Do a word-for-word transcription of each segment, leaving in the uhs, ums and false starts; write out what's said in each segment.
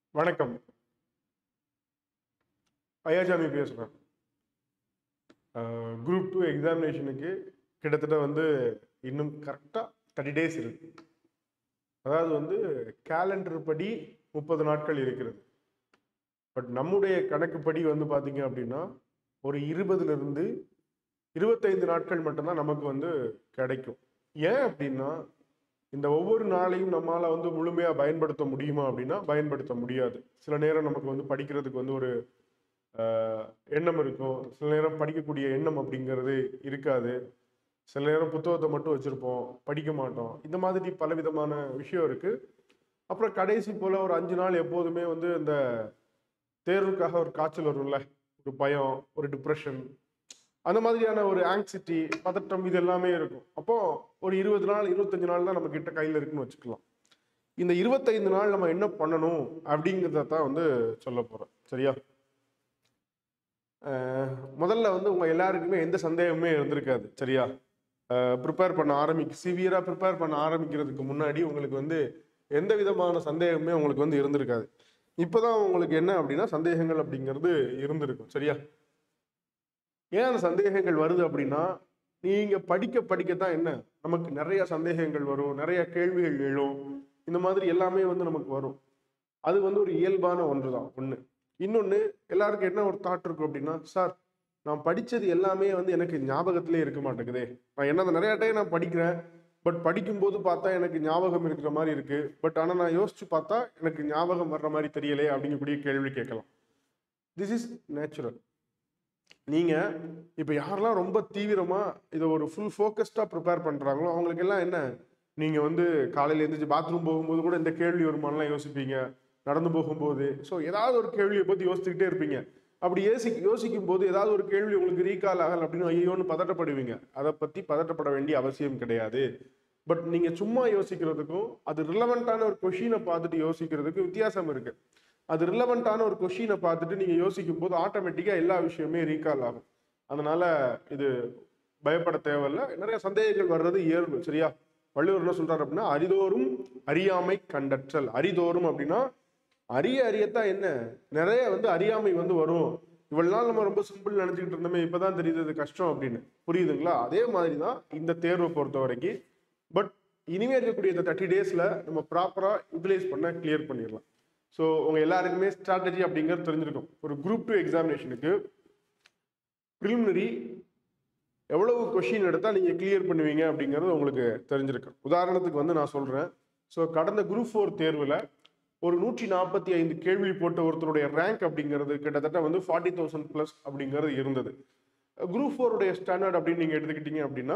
வணக்கம். Iyachamy பேசுறேன். Group two எக்ஸாமினேஷனுக்கு கிட்டத்தட்ட வந்து இன்னும் கரெக்டாக தேர்ட்டி டேஸ் இருக்கு. அதாவது வந்து கேலண்டர் படி முப்பது நாட்கள் இருக்கிறது. பட் நம்முடைய கணக்குப்படி வந்து பார்த்தீங்க அப்படின்னா ஒரு இருபதுலேருந்து இருபத்தைந்து நாட்கள் மட்டும்தான் நமக்கு வந்து கிடைக்கும். ஏன் அப்படின்னா இந்த ஒவ்வொரு நாளையும் நம்மளால் வந்து முழுமையாக பயன்படுத்த முடியுமா அப்படின்னா பயன்படுத்த முடியாது. சில நேரம் நமக்கு வந்து படிக்கிறதுக்கு வந்து ஒரு எண்ணம் இருக்கும், சில நேரம் படிக்கக்கூடிய எண்ணம் அப்படிங்கிறது இருக்காது, சில நேரம் புத்தகத்தை மட்டும் வச்சுருப்போம், படிக்க மாட்டோம். இந்த மாதிரி பலவிதமான விஷயம் இருக்குது. அப்புறம் கடைசி போல் ஒரு அஞ்சு நாள் எப்போதுமே வந்து இந்த தேர்வுக்காக ஒரு காய்ச்சல் வரும்ல, ஒரு பயம், ஒரு டிப்ரெஷன், அந்த மாதிரியான ஒரு ஆங்ஸைட்டி, பதட்டம், இது எல்லாமே இருக்கும். அப்போ ஒரு இருபது நாள் இருபத்தஞ்சு நாள் தான் நம்ம கிட்ட கையில் இருக்குன்னு வச்சுக்கலாம். இந்த இருபத்தைந்து நாள் நம்ம என்ன பண்ணணும் அப்படிங்கிறத தான் வந்து சொல்ல போகிறேன். சரியா? முதல்ல வந்து உங்கள் எல்லாருக்குமே எந்த சந்தேகமே இருந்திருக்காது. சரியா? ப்ரிப்பேர் பண்ண ஆரம்பிக்க சிவியராக ப்ரிப்பேர் பண்ண ஆரம்பிக்கிறதுக்கு முன்னாடி உங்களுக்கு வந்து எந்த விதமான சந்தேகமே உங்களுக்கு வந்து இருந்திருக்காது. இப்போ தான் உங்களுக்கு என்ன அப்படின்னா சந்தேகங்கள் அப்படிங்கிறது இருந்திருக்கும். சரியா? ஏன் அந்த சந்தேகங்கள் வருது அப்படின்னா நீங்கள் படிக்க படிக்கத்தான் என்ன நமக்கு நிறைய சந்தேகங்கள் வரும், நிறைய கேள்விகள் எழும், இந்த மாதிரி எல்லாமே வந்து நமக்கு வரும். அது வந்து ஒரு இயல்பான ஒன்று தான். ஒன்று. இன்னொன்று, எல்லாருக்கும் என்ன ஒரு தாட் இருக்கும் அப்படின்னா, சார் நான் படித்தது எல்லாமே வந்து எனக்கு ஞாபகத்திலே இருக்க மாட்டேங்குதே. நான் என்ன நிறையா டைம் நான் படிக்கிறேன், பட் படிக்கும்போது பார்த்தா எனக்கு ஞாபகம் இருக்கிற மாதிரி இருக்குது, பட் ஆனால் நான் யோசித்து பார்த்தா எனக்கு ஞாபகம் வர்ற மாதிரி தெரியலே அப்படிங்கக்கூடிய கேள்வி கேட்கலாம். This is natural. நீங்கள் இப்போ யாரெல்லாம் ரொம்ப தீவிரமாக இதை ஒரு ஃபுல் ஃபோக்கஸ்டாக ப்ரிப்பேர் பண்ணுறாங்களோ அவங்களுக்கு எல்லாம் என்ன, நீங்கள் வந்து காலையில் எழுந்திரிச்சு பாத்ரூம் போகும்போது கூட இந்த கேள்வி வருமானலாம் யோசிப்பீங்க, நடந்து போகும்போது. ஸோ ஏதாவது ஒரு கேள்வியை பற்றி யோசிச்சுக்கிட்டே இருப்பீங்க. அப்படி யோசி யோசிக்கும் போது ஏதாவது ஒரு கேள்வி உங்களுக்கு ரீகால் ஆகலை அப்படின்னு ஐயோன்னு பதட்டப்படுவீங்க. அதை பற்றி பதட்டப்பட வேண்டிய அவசியம் கிடையாது. பட் நீங்கள் சும்மா யோசிக்கிறதுக்கும் அது ரிலவெண்ட்டான ஒரு கொஷினை பார்த்துட்டு யோசிக்கிறதுக்கும் வித்தியாசம் இருக்குது. அது ரிலவெண்ட்டான ஒரு கொஷினை பார்த்துட்டு நீங்கள் யோசிக்கும் போது ஆட்டோமேட்டிக்காக எல்லா விஷயமே ரீகால் ஆகும். அதனால இது பயப்பட தேவையில்லை. நிறைய சந்தேகங்கள் வர்றது இயல்பு. சரியா? வள்ளுவர் என்ன சொல்றாரு அப்படின்னா, அரிதோறும் அறியாமை கண்டற்றல். அரிதோறும் அப்படின்னா அறிய அறியத்தான் என்ன நிறைய வந்து அறியாமை வந்து வரும். இவ்வளவு நாள் நம்ம ரொம்ப சிம்பிள் நினைச்சுக்கிட்டு இருந்தோமே, இப்பதான் தெரியுது இது கஷ்டம் அப்படின்னு. புரியுதுங்களா? அதே மாதிரி தான் இந்த தேர்வை பொறுத்த வரைக்கும். பட் இனிமே இருக்கக்கூடிய இந்த தேர்ட்டி டேஸ்ல நம்ம ப்ராப்பரா யூட்டிலைஸ் பண்ண கிளியர் பண்ணிடலாம். ஸோ உங்க எல்லாருக்குமே ஸ்ட்ராட்டஜி அப்படிங்கிறது தெரிஞ்சிருக்கும். ஒரு குரூப் டூ எக்ஸாமினேஷனுக்கு ப்ரிலிமினரி எவ்வளவு கொஷின் எடுத்தால் நீங்கள் கிளியர் பண்ணுவீங்க அப்படிங்கிறது உங்களுக்கு தெரிஞ்சிருக்கு. உதாரணத்துக்கு வந்து நான் சொல்கிறேன். ஸோ கடந்த குரூப் ஃபோர் தேர்வில் ஒரு நூற்றி நாற்பத்தி ஐந்து கேள்வி போட்ட ஒருத்தருடைய ரேங்க் அப்படிங்கிறது கிட்டத்தட்ட வந்து ஃபார்ட்டி தௌசண்ட் ப்ளஸ் அப்படிங்கிறது இருந்தது. குரூப் ஃபோருடைய ஸ்டாண்டர்ட் அப்படின்னு நீங்கள் எடுத்துக்கிட்டீங்க அப்படின்னா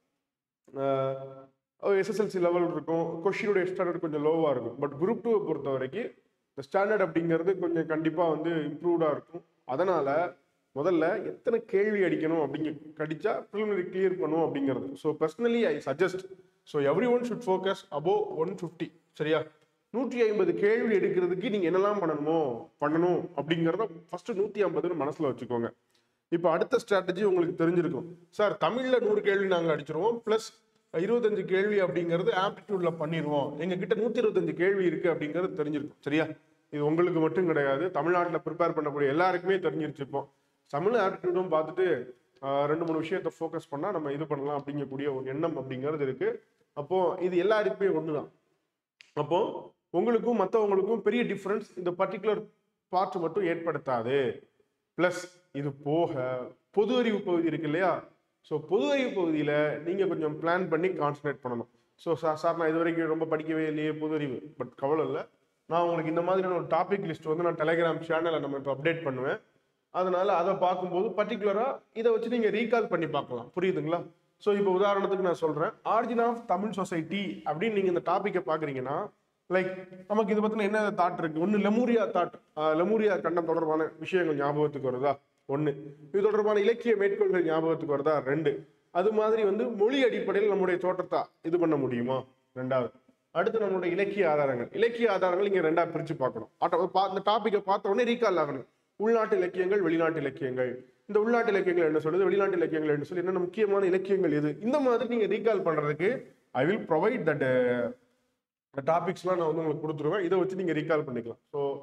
எஸ்எஸ்எல்சி லெவல் இருக்கும், கொஷினுடைய ஸ்டாண்டர்ட் கொஞ்சம் லோவாக இருக்கும். பட் குரூப் டூவை பொறுத்த வரைக்கும் இந்த ஸ்டாண்டர்ட் அப்படிங்கிறது கொஞ்சம் கண்டிப்பாக வந்து இம்ப்ரூவ்டாக இருக்கும். அதனால் முதல்ல எத்தனை கேள்வி அடிக்கணும் அப்படிங்க கடிச்சா ப்ரிலிமினரி கிளியர் பண்ணும் அப்படிங்கிறது. So personally I suggest, so everyone should focus above one fifty. சரியா? நூற்றி ஐம்பது கேள்வி எடுக்கிறதுக்கு நீங்கள் என்னெல்லாம் பண்ணணுமோ பண்ணணும் அப்படிங்கிறத ஃபஸ்ட்டு நூற்றி ஐம்பதுன்னு மனசில் வச்சுக்கோங்க. இப்போ அடுத்த ஸ்ட்ராட்டஜி உங்களுக்கு தெரிஞ்சிருக்கும். சார் தமிழில் நூறு கேள்வி நாங்கள் அடிச்சிருவோம், ப்ளஸ் இருபத்தஞ்சு கேள்வி அப்படிங்கிறது ஆப்டிடியூட்ல பண்ணிடுவோம், எங்ககிட்ட நூற்றி இருபத்தஞ்சு கேள்வி இருக்குது அப்படிங்கிறது தெரிஞ்சிருக்கும். சரியா? இது உங்களுக்கு மட்டும் கிடையாது, தமிழ்நாட்டில் ப்ரிப்பேர் பண்ணக்கூடிய எல்லாருக்குமே தெரிஞ்சிருச்சுப்போம். தமிழ் ஆப்டிடியூடும் பார்த்துட்டு ரெண்டு மூணு விஷயத்தை ஃபோக்கஸ் பண்ணால் நம்ம இது பண்ணலாம் அப்படிங்கக்கூடிய ஒரு எண்ணம் அப்படிங்கிறது இருக்குது. அப்போது இது எல்லாருக்குமே ஒன்று தான். அப்போது உங்களுக்கும் மற்றவங்களுக்கும் பெரிய டிஃப்ரென்ஸ் இந்த பர்டிகுலர் பார்ட் மட்டும் ஏற்படுத்தாது. ப்ளஸ் இது போக பொது அறிவு பகுதி இருக்கு இல்லையா? ஸோ பொது அறிவு பகுதியில் நீங்கள் கொஞ்சம் பிளான் பண்ணி கான்சன்ட்ரேட் பண்ணணும். ஸோ சார் சார் நான் இது வரைக்கும் ரொம்ப படிக்கவே இல்லையே பொது அறிவு. பட் கவலை இல்லை, நான் உங்களுக்கு இந்த மாதிரியான ஒரு டாபிக் லிஸ்ட் வந்து நான் டெலிகிராம் சேனலில் நம்ம இப்போ அப்டேட் பண்ணுவேன். அதனால அதை பார்க்கும்போது பர்டிகுலராக இதை வச்சு நீங்கள் ரீகால் பண்ணி பார்க்கலாம். புரியுதுங்களா? ஸோ இப்போ உதாரணத்துக்கு நான் சொல்கிறேன், ஆரிஜின் ஆஃப் தமிழ் சொசைட்டி அப்படின்னு நீங்கள் இந்த டாப்பிக்கை பார்க்குறீங்கன்னா, லைக் நமக்கு இதை பற்றின என்ன தாட் இருக்குது? ஒன்று லெமூரியா தாட், லெமூரியா கண்டம் தொடர்பான விஷயங்கள் ஞாபகத்துக்கு வருதா? ஒன்று. இது தொடர்பான இலக்கிய மேற்கோள்கள் ஞாபகத்துக்கு வருதா? ரெண்டு. அது மாதிரி வந்து மொழி அடிப்படையில் நம்முடைய தோற்றத்தை இது பண்ண முடியுமா? ரெண்டாவது. அடுத்து நம்மளுடைய இலக்கிய ஆதாரங்கள். இலக்கிய ஆதாரங்கள் இங்கே ரெண்டாக பிரித்து பார்க்கணும். இந்த டாப்பிக்கை பார்த்த உடனே ரீகால் ஆகணும். உள்நாட்டு இலக்கியங்கள், வெளிநாட்டு இலக்கியங்கள். இந்த உள்நாட்டு இலக்கியங்கள் என்ன சொல்லுது, வெளிநாட்டு இலக்கியங்கள் என்ன சொல்லி, என்னென்ன முக்கியமான இலக்கியங்கள் எது, இந்த மாதிரி நீங்கள் ரீகால் பண்ணுறதுக்கு ஐ வில் ப்ரொவைட் தட் டாபிக்ஸ்லாம் நான் வந்து உங்களுக்கு கொடுத்துருவேன். இதை வச்சு நீங்கள் ரீகால் பண்ணிக்கலாம். ஸோ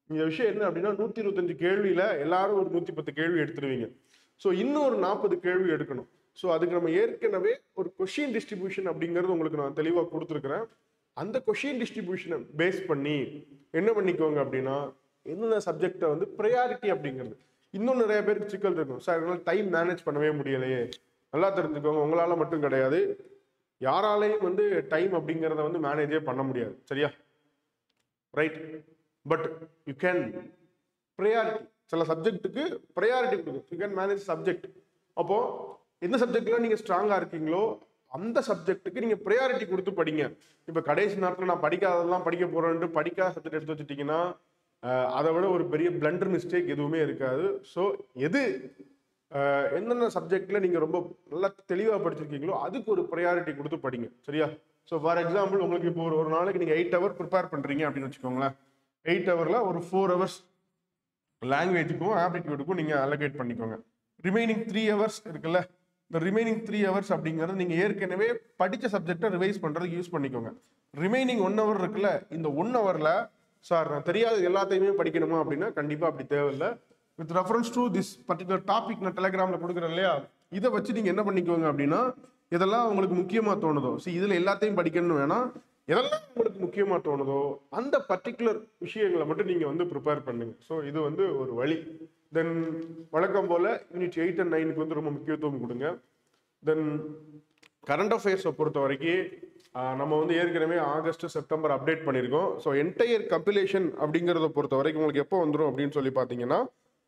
இந்த விஷயம் என்ன அப்படின்னா நூற்றி இருபத்தஞ்சு கேள்வியில் எல்லாரும் ஒரு நூற்றி பத்து கேள்வி எடுத்துருவீங்க. ஸோ இன்னும் ஒரு நாற்பது கேள்வி எடுக்கணும். ஸோ அதுக்கு நம்ம ஏற்கனவே ஒரு கொஷின் டிஸ்ட்ரிபியூஷன் அப்படிங்கிறது உங்களுக்கு நான் தெளிவாக கொடுத்துருக்குறேன். அந்த கொஷின் டிஸ்ட்ரிபியூஷனை பேஸ் பண்ணி என்ன பண்ணிக்கோங்க அப்படின்னா என்னென்ன சப்ஜெக்டை வந்து ப்ரையாரிட்டி அப்படிங்கிறது. இன்னும் நிறைய பேருக்கு சிக்கல் இருக்கும். சார் என்னால் டைம் மேனேஜ் பண்ணவே முடியலையே. நல்லா தெரிஞ்சுக்கோங்க, உங்களால் மட்டும் கிடையாது, யாராலையும் வந்து டைம் அப்படிங்கிறத வந்து மேனேஜே பண்ண முடியாது. சரியா? Right. But you can priority, சில சப்ஜெக்ட்டுக்கு ப்ரையாரிட்டி கொடுக்கும். You can manage subject. அப்போ எந்த சப்ஜெக்ட்லாம் நீங்கள் ஸ்ட்ராங்காக இருக்கீங்களோ அந்த சப்ஜெக்ட்டுக்கு நீங்கள் ப்ரையாரிட்டி கொடுத்து படிங்க. இப்போ கடைசி நேரத்தில் நான் படிக்காததெல்லாம் படிக்க போகிறேன்ட்டு படிக்காத சப்ஜெக்ட் எடுத்து வச்சுட்டிங்கன்னா அதை விட ஒரு பெரிய பிளண்டர் மிஸ்டேக் எதுவுமே இருக்காது. ஸோ எது என்னென்ன சப்ஜெக்டில் நீங்கள் ரொம்ப நல்லா தெளிவாக படிச்சிருக்கீங்களோ அதுக்கு ஒரு ப்ரையாரிட்டி கொடுத்து படிங்க. சரியா? ஸோ ஃபார் எக்ஸாம்பிள் உங்களுக்கு இப்போ ஒரு ஒரு நாளைக்கு நீங்கள் எயிட் ஹவர் ப்ரிப்பேர் பண்ணுறீங்க அப்படின்னு வச்சுக்கோங்களேன். எயிட் ஹவரில் ஒரு ஃபோர் ஹவர்ஸ் லாங்குவேஜுக்கும் ஆப்டிடியூடுக்கும் நீங்கள் அலோகேட் பண்ணிக்கோங்க. ரிமைனிங் த்ரீ ஹவர்ஸ் இருக்குல்ல, இந்த ரிமைனிங் த்ரீ ஹவர்ஸ் அப்படிங்கிறது நீங்கள் ஏற்கனவே படித்த சப்ஜெக்டை ரிவைஸ் பண்ணுறதுக்கு யூஸ் பண்ணிக்கோங்க. ரிமைனிங் ஒன் ஹவர் இருக்குல்ல, இந்த ஒன் ஹவரில் சார் நான் தெரியாது எல்லாத்தையுமே படிக்கணுமா அப்படின்னா கண்டிப்பாக அப்படி தேவையில்லை. With reference to this particular topic நான் டெலிகிராமில் கொடுக்குறேன் இல்லையா, இதை வச்சு நீங்கள் என்ன பண்ணிக்கோங்க அப்படின்னா இதெல்லாம் உங்களுக்கு முக்கியமாக தோணுதோ, ஸோ இதில் எல்லாத்தையும் படிக்கணும்னு வேணாம், எதெல்லாம் உங்களுக்கு முக்கியமாக தோணுதோ அந்த பர்டிகுலர் விஷயங்களை மட்டும் நீங்கள் வந்து ப்ரிப்பேர் பண்ணுங்க. ஸோ இது வந்து ஒரு வழி. தென் வழக்கம் போல் யூனிட் எயிட் அண்ட் நைனுக்கு வந்து ரொம்ப முக்கியத்துவம் கொடுங்க. தென் கரண்ட் அஃபேர்ஸை பொறுத்த வரைக்கும் நம்ம வந்து ஏற்கனவே ஆகஸ்ட் செப்டம்பர் அப்டேட் பண்ணியிருக்கோம். ஸோ என்டையர் கம்பிலேஷன் அப்படிங்கிறத பொறுத்த வரைக்கும் உங்களுக்கு எப்போ வந்துடும் அப்படின்னு சொல்லி பார்த்தீங்கன்னா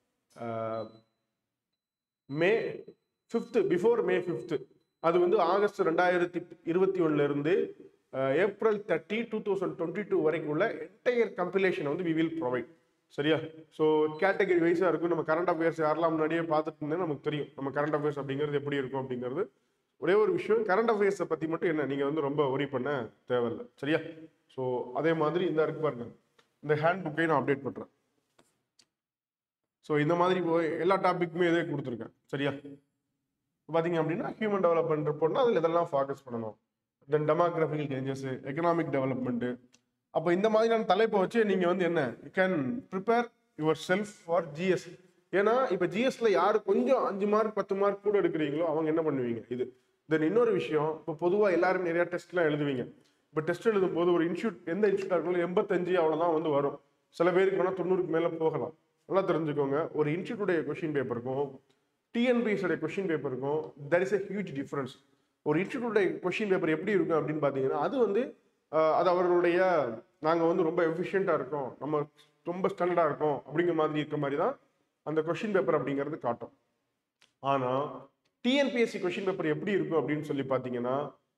May fifth, before May fifth, அது வந்து ஆகஸ்ட் ரெண்டாயிரத்தி இருபத்தி ஒன்னுல இருந்து April thirty two thousand twenty two வரைக்கும் உள்ள என்டையர் கம்பிலேஷன் வந்து வி வில் ப்ரொவைட். சரியா? ஸோ கேட்டகரி வைஸாக இருக்கும். நம்ம கரண்ட் அஃபேர்ஸ் யாரெல்லாம் முன்னாடியே பார்த்துட்டு இருந்தேன் நமக்கு தெரியும் நம்ம கரண்ட் அஃபேர்ஸ் அப்படிங்கிறது எப்படி இருக்கும் அப்படிங்கிறது. ஒரே ஒரு விஷயம், கரண்ட் அஃபேர்ஸை பற்றி மட்டும் என்ன நீங்கள் வந்து ரொம்ப ஒரி பண்ண தேவையில்லை. சரியா? ஸோ அதே மாதிரி இந்த இருக்கு பாருங்க, இந்த ஹேண்ட் புக்கையும் நான் அப்டேட் பண்ணுறேன். ஸோ இந்த மாதிரி எல்லா டாப்பிக்குமே இதே கொடுத்துருக்கேன். சரியா? பார்த்தீங்க அப்படின்னா ஹியூமன் டெவலப்மெண்ட் ரிப்போர்ட்னா அதில் இதெல்லாம் ஃபோக்கஸ் பண்ணணும். Then demographical changes, economic development. அப்போ இந்த மாதிரியான தலைப்பை வச்சு நீங்கள் வந்து என்ன you can prepare yourself for GS. ஏன்னா இப்போ ஜிஎஸ்ல யார் கொஞ்சம் அஞ்சு மார்க் பத்து மார்க் கூட எடுக்கிறீங்களோ அவங்க என்ன பண்ணுவீங்க இது. தென் இன்னொரு விஷயம், இப்போ பொதுவாக எல்லாரும் நிறையா டெஸ்ட்லாம் எழுதுவீங்க. இப்போ டெஸ்ட் எழுதும் போது ஒரு இன்ஸ்டியூட் எந்த இன்ஸ்டியூட்டாக இருந்தாலும் எண்பத்தஞ்சு அவ்வளோதான் வந்து வரும். சில பேருக்கு வேணால் தொண்ணூறுக்கு மேலே போகலாம். நல்லா தெரிஞ்சுக்கோங்க, ஒரு இன்ஸ்டியூட்டுடைய கொஷின் பேப்பருக்கும் டிஎன்பிஎஸ்ஸோடைய கொஷின் பேப்பருக்கும் there is a huge difference. ஒரு இன்ஸ்டியூட்டுடைய கொஷின் பேப்பர் எப்படி இருக்கும் அப்படின்னு பார்த்தீங்கன்னா அது வந்து அது அவர்களுடைய நாங்கள் வந்து ரொம்ப எஃபிஷியண்ட்டாக இருக்கோம், நம்ம ரொம்ப ஸ்டாண்டர்டாக இருக்கோம் அப்படிங்கிற மாதிரி இருக்க மாதிரி தான் அந்த கொஷின் பேப்பர் அப்படிங்கிறது காட்டும். ஆனால் டிஎன்பிஎஸ்சி கொஷின் பேப்பர் எப்படி இருக்கும் அப்படின்னு சொல்லி பார்த்தீங்கன்னா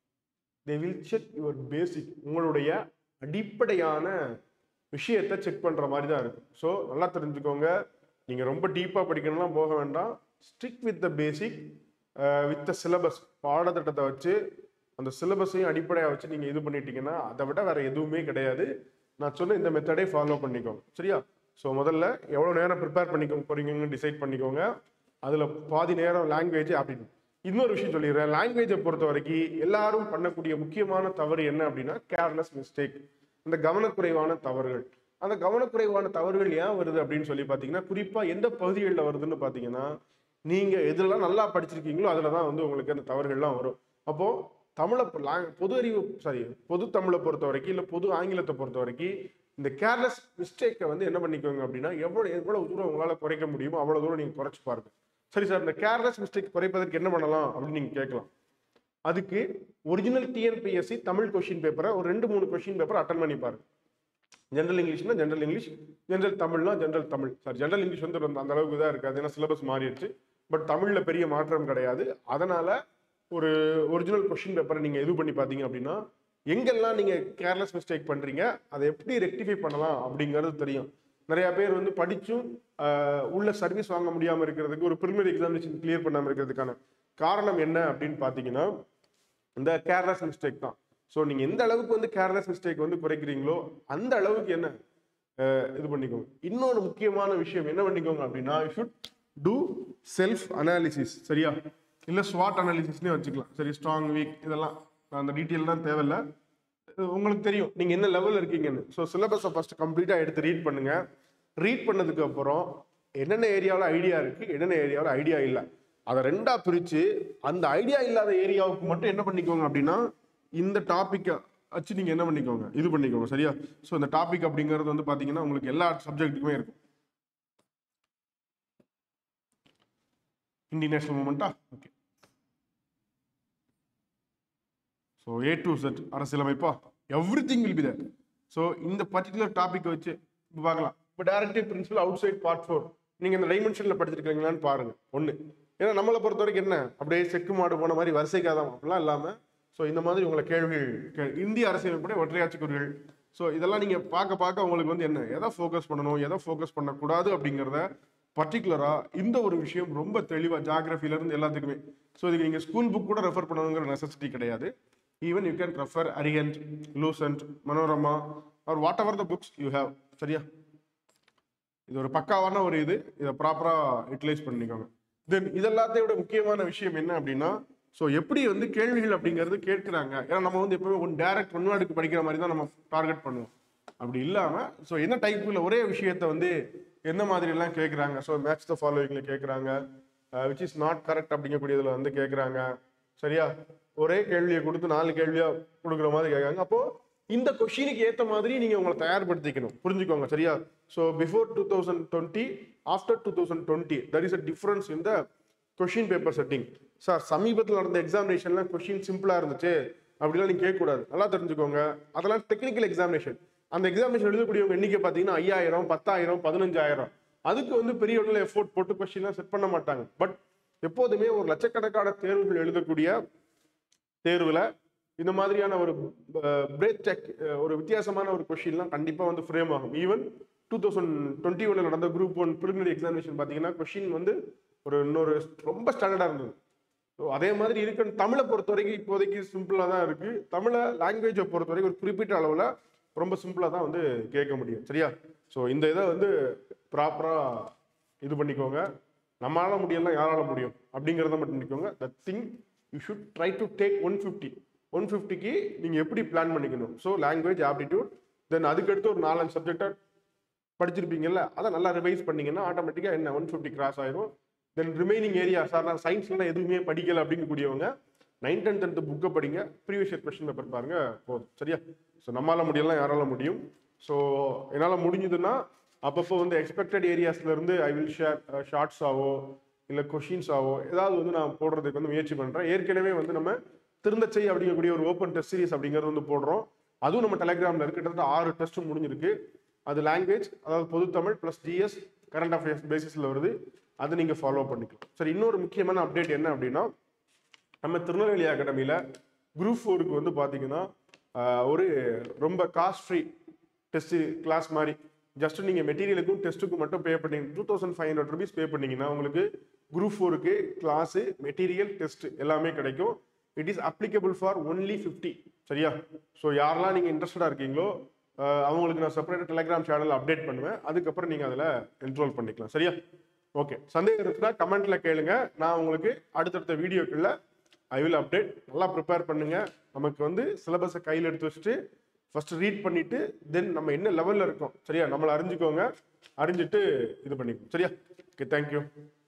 they will check your basic, உங்களுடைய அடிப்படையான விஷயத்தை செக் பண்ணுற மாதிரி தான் இருக்கும். ஸோ நல்லா தெரிஞ்சுக்கோங்க, நீங்கள் ரொம்ப டீப்பாக படிக்கணும்லாம் போக வேண்டாம். Stick with the basic with the syllabus, பாடத்திட்டத்தை வச்சு அந்த சிலபஸையும் அடிப்படையாக வச்சு நீங்கள் இது பண்ணிட்டீங்கன்னா அதை விட வேறு எதுவுமே கிடையாது. நான் சொன்ன இந்த மெத்தடே ஃபாலோ பண்ணிக்கோங்க. சரியா? ஸோ முதல்ல எவ்வளோ நேரம் ப்ரிப்பேர் பண்ணிக்கோ போறீங்கன்னு டிசைட் பண்ணிக்கோங்க. அதில் பாதி நேரம் லாங்குவேஜ் அப்படின்னு. இன்னொரு விஷயம் சொல்லிடுறேன், லாங்குவேஜை பொறுத்த வரைக்கும் எல்லாரும் பண்ணக்கூடிய முக்கியமான தவறு என்ன அப்படின்னா கேர்லெஸ் மிஸ்டேக், அந்த கவனக்குறைவான தவறுகள். அந்த கவனக்குறைவான தவறுகள் ஏன் வருது அப்படின்னு சொல்லி பார்த்தீங்கன்னா குறிப்பாக எந்த பகுதிகளில் வருதுன்னு பார்த்தீங்கன்னா நீங்கள் எதுலாம் நல்லா படிச்சிருக்கீங்களோ அதில் தான் வந்து உங்களுக்கு அந்த தவறுகள்லாம் வரும். அப்போது தமிழை பொது அறிவு சாரி பொது தமிழை பொறுத்த வரைக்கும் இல்லை பொது ஆங்கிலத்தை பொறுத்த வரைக்கும் இந்த கேர்லெஸ் மிஸ்டேக்கை வந்து என்ன பண்ணிக்கோங்க அப்படின்னா எவ்வளோ எவ்வளோ தூரம் உங்களால் குறைக்க முடியுமோ அவ்வளோ தூரம் நீங்கள் குறைச்சி பாருங்க. சரி சார், இந்த கேர்லெஸ் மிஸ்டேக் குறைப்பதற்கு என்ன பண்ணலாம் அப்படின்னு நீங்கள் கேட்கலாம். அதுக்கு ஒரிஜினல் டிஎன்பிஎஸ்சி தமிழ் கொஷின் பேப்பரை ஒரு ரெண்டு மூணு கொஷின் பேப்பர் அட்டன் பண்ணி பாருங்க. ஜென்ரல் இங்கிலீஷ்னா ஜென்ரல் இங்கிலீஷ், ஜென்ரல் தமிழ்னா general Tamil. Sorry, general English வந்து அந்த அளவுக்கு தான் இருக்காது, ஏன்னா சிலபஸ் மாறிடுச்சு. பட் தமிழில் பெரிய மாற்றம் கிடையாது. அதனால் ஒரு ஒரிஜினல் கொஷின் பேப்பரை நீங்கள் இது பண்ணி பார்த்தீங்க அப்படின்னா எங்கெல்லாம் நீங்கள் கேர்லெஸ் மிஸ்டேக் பண்ணுறீங்க அதை எப்படி ரெக்டிஃபை பண்ணலாம் அப்படிங்கிறது தெரியும். நிறையா பேர் வந்து படித்தும் உள்ள சர்வீஸ் வாங்க முடியாமல் இருக்கிறதுக்கு, ஒரு ப்ரிலிமினரி எக்ஸாமினேஷன் கிளியர் பண்ணாமல் இருக்கிறதுக்கான காரணம் என்ன அப்படின்னு பார்த்தீங்கன்னா இந்த கேர்லெஸ் மிஸ்டேக் தான். ஸோ நீங்கள் எந்த அளவுக்கு வந்து கேர்லெஸ் மிஸ்டேக் வந்து குறைக்கிறீங்களோ அந்த அளவுக்கு என்ன இது பண்ணிக்கோங்க. இன்னொரு முக்கியமான விஷயம் என்ன பண்ணிக்கோங்க அப்படின்னா you should do self analysis. சரியா? இல்லை ஸ்வாட் அனாலிசிஸ்னே வச்சுக்கலாம். சரி, ஸ்ட்ராங் வீக் இதெல்லாம் அந்த டீட்டெயில்லாம் தேவையில்லை, உங்களுக்கு தெரியும் நீங்கள் என்ன லெவலில் இருக்கீங்கன்னு. ஸோ சிலபஸை ஃபஸ்ட்டு கம்ப்ளீட்டாக எடுத்து ரீட் பண்ணுங்கள். ரீட் பண்ணதுக்கு அப்புறம் என்னென்ன ஏரியாவில் ஐடியா இருக்கு, என்னென்ன ஏரியாவில் ஐடியா இல்லை, அதை ரெண்டா பிரிச்சு அந்த ஐடியா இல்லாத ஏரியாவுக்கு மட்டும் என்ன பண்ணிக்கோங்க அப்படின்னா இந்த டாபிக்கை வச்சு நீங்க என்ன பண்ணிக்கோங்க இது பண்ணிக்கோங்க. சரியா? ஸோ இந்த டாபிக் அப்படிங்கிறது வந்து பாத்தீங்கன்னா உங்களுக்கு எல்லா சப்ஜெக்ட்டுக்குமே இருக்கும். இந்தியன் நேஷனல் மூமெண்டா? Okay. So A to Z அரசியலமைப்பா everything will be there. So இந்த பர்டிகுலர் டாபிக் வச்சு இப்போ பார்க்கலாம். இப்போ directive principle outside part four நீங்க இந்த டைமென்ஷன்ல படிச்சிருக்கீங்களான்னு பாருங்க. ஒன்று, ஏன்னா நம்மளை பொறுத்த வரைக்கும் என்ன அப்படியே செக்கு மாடு போன மாதிரி வரிசைக்காதான் அப்படிலாம் இல்லாமல் ஸோ இந்த மாதிரி உங்களை கேள்விகள் இந்திய அரசியலமைப்புடைய ஒற்றையாட்சி கூறுகள். ஸோ இதெல்லாம் நீங்க பார்க்க பார்க்க உங்களுக்கு வந்து என்ன எதை ஃபோக்கஸ் பண்ணணும் எதை ஃபோக்கஸ் பண்ணக்கூடாது அப்படிங்கிறத பர்டிகுலரா இந்த ஒரு விஷயம் ரொம்ப தெளிவா ஜியாகிரபில இருந்து எல்லாத்துக்குமே. ஸோ இதுக்கு நீங்க ஸ்கூல் புக் கூட ரெஃபர் பண்ணணுங்கிற நெசசிட்டி கிடையாது. Even you can refer Arihant, Lucent, Manorama or whatever the books you have. சரியா? இது ஒரு பக்காவான ஒரு இது, இதை ப்ராப்பரா யூட்டிலைஸ் பண்ணிக்கோங்க. தென் இதெல்லாத்தையும் விட முக்கியமான விஷயம் என்ன அப்படின்னா ஸோ எப்படி வந்து கேள்விகள் அப்படிங்கிறது கேட்கிறாங்க. ஏன்னா நம்ம வந்து எப்பவுமே ஒன் டைரக்ட் ஒன் வேர்டுக்கு படிக்கிற மாதிரி தான் நம்ம டார்கெட் பண்ணுவோம். அப்படி இல்லாமல் ஸோ என்ன டைப்புல ஒரே விஷயத்த வந்து எந்த மாதிரி எல்லாம் கேட்குறாங்க. ஸோ மேட்ச் த ஃபாலோவிங்ல கேட்குறாங்க, விச் இஸ் நாட் கரெக்ட் அப்படிங்கக்கூடியதுல வந்து கேட்குறாங்க. சரியா? ஒரே கேள்வியை கொடுத்து நாலு கேள்வியா கொடுக்குற மாதிரி கேட்குறாங்க. அப்போ இந்த கொஷினுக்கு ஏற்ற மாதிரி நீங்க உங்களை தயார்படுத்திக்கணும். புரிஞ்சுக்கோங்க. சரியா? So before two thousand twenty after two thousand twenty that is a difference in the question paper setting. Sir சமீபத்தில் நடந்த எக்ஸாமினேஷன்லாம் கொஷின் சிம்பிளா இருந்துச்சு அப்படிலாம் நீங்க கேட்கக்கூடாது. நல்லா தெரிஞ்சுக்கோங்க. அதெல்லாம் டெக்னிக்கல் எக்ஸாமினேஷன். அந்த எக்ஸாமினேஷன் எழுதக்கூடியவங்க எண்ணிக்கை பார்த்தீங்கன்னா ஐயாயிரம், பத்தாயிரம், பதினஞ்சாயிரம். அதுக்கு வந்து பெரிய அளவில் எஃபோர்ட் போட்டு கொஸ்டின்லாம் செட் பண்ண மாட்டாங்க. பட் எப்போதுமே ஒரு லட்சக்கணக்கான தேர்வுகள் எழுதக்கூடிய தேர்வுல இந்த மாதிரியான ஒரு பிரேக் செக் ஒரு வித்தியாசமான ஒரு கொஸ்டின்லாம் கண்டிப்பா வந்து ஃப்ரேம் ஆகும். ஈவன் டூ தௌசண்ட் டுவெண்ட்டி ஒன்ல நடந்த குரூப் ஒன் பிரிலிமினரி எக்ஸாமினேஷன் பார்த்தீங்கன்னா கொஸ்டின் வந்து ஒரு இன்னொரு ரொம்ப ஸ்டாண்டர்டா இருந்தது. ஸோ அதே மாதிரி இருக்கு. தமிழை பொறுத்த வரைக்கும் இப்போதைக்கு சிம்பிளா தான் இருக்கு. தமிழை லாங்குவேஜை பொறுத்த வரைக்கும் ஒரு குறிப்பிட்ட அளவுல ரொம்ப சிம்பிளா தான் வந்து கேட்க முடியும். சரியா? ஸோ இந்த இதை வந்து ப்ராப்பரா இது பண்ணிக்கோங்க. நம்மளால முடியலாம், யாரால முடியும் அப்படிங்கிறத மட்டும் பண்ணிக்கோங்க. That thing you should try to take one fifty one ஃபிஃப்டிக்கு நீங்க எப்படி பிளான் பண்ணிக்கணும். ஸோ லாங்குவேஜ், ஆப்டிடியூட், தென் அதுக்கடுத்து ஒரு நாலஞ்சு சப்ஜெக்டை படிச்சிருப்பீங்கல்ல, அதை நல்லா ரிவைஸ் பண்ணீங்கன்னா ஆட்டோமேட்டிக்கா என்ன ஒன் ஃபிஃப்டி கிராஸ் ஆயிரும். தென் ரிமைனிங் ஏரியா சார் நான் சயின்ஸ்லாம் எதுவுமே படிக்கல அப்படிங்கக்கூடியவங்க நைன்த் அண்ட் டென்த் புக்கை படிங்க, ப்ரீவியஸ் இயர் கொஸ்டின் பேப்பர் பாருங்க போதும். சரியா? ஸோ நம்மளால முடியலாம், யாரால முடியும். ஸோ என்னால் முடிஞ்சதுன்னா அப்பப்போ வந்து எக்ஸ்பெக்டட் ஏரியாஸ்ல இருந்து ஐ வில் ஷேர் ஷார்ட்ஸ் ஆவோ இல்லை கொஷின்ஸ் ஆவோ ஏதாவது வந்து நான் போடுறதுக்கு வந்து முயற்சி பண்றேன். ஏற்கனவே வந்து நம்ம திருந்தச்சை அப்படிங்கக்கூடிய ஒரு ஓப்பன் டெஸ்ட் சீரிஸ் அப்படிங்கிறது வந்து போடுறோம். அதுவும் நம்ம டெலிகிராம்ல இருக்கு. கிட்டத்தட்ட ஆறு டெஸ்ட் முடிஞ்சிருக்கு. அது லாங்குவேஜ், அதாவது பொது தமிழ் பிளஸ் ஜிஎஸ் கரண்ட் அஃபேர்ஸ் பேசிஸ்ல வருது. அதை நீங்க ஃபாலோ பண்ணிக்கலாம். சரி, இன்னொரு முக்கியமான அப்டேட் என்ன அப்படின்னா நம்ம திருநெல்வேலி அகாடமியில குரூப் ஃபோருக்கு வந்து பாத்தீங்கன்னா ஒரு ரொம்ப காஸ்ட் ஃப்ரீ டெஸ்ட் கிளாஸ் மாதிரி ஜஸ்ட் நீங்க மெட்டீரியலுக்கும் டெஸ்ட்டுக்கும் மட்டும் பே பண்ணீங்க two thousand five hundred rupees pay பண்ணீங்கன்னா உங்களுக்கு குரூப் ஃபோருக்கு கிளாஸ், மெட்டீரியல், டெஸ்ட் எல்லாமே கிடைக்கும். It is applicable for only fifty. சரியா? ஸோ யாரெல்லாம் நீங்க இன்ட்ரெஸ்டடா இருக்கீங்களோ அவங்களுக்கு நான் செப்பரேட் டெலிகிராம் சேனல் அப்டேட் பண்ணுவேன். அதுக்கப்புறம் நீங்க அதில் என்ரோல் பண்ணிக்கலாம். சரியா? ஓகே. சந்தேகம் இருக்குன்னா கமெண்ட்ல கேளுங்க. நான் உங்களுக்கு அடுத்தடுத்த வீடியோக்குள்ள ஐ வில் அப்டேட். நல்லா ப்ரிப்பேர் பண்ணுங்க. நமக்கு வந்து சிலபஸை கையில் எடுத்து வச்சுட்டு ஃபர்ஸ்ட் ரீட் பண்ணிட்டு தென் நம்ம என்ன லெவல்ல இருக்கோம் சரியா நம்மளை அறிஞ்சுக்கோங்க. அறிஞ்சிட்டு இது பண்ணிக்கோங்க. சரியா? Okay, thank you.